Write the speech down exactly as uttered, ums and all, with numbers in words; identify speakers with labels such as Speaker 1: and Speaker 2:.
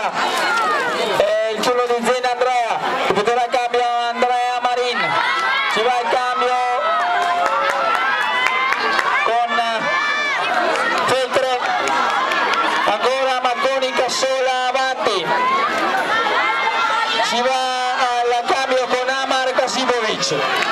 Speaker 1: Andrea, e il turno di Zena Andrea, ripeterà il cambio Andrea Marin, ci va il cambio con Feltre, ancora Macconi Cassola avanti, ci va al cambio con Amar Kasibovic.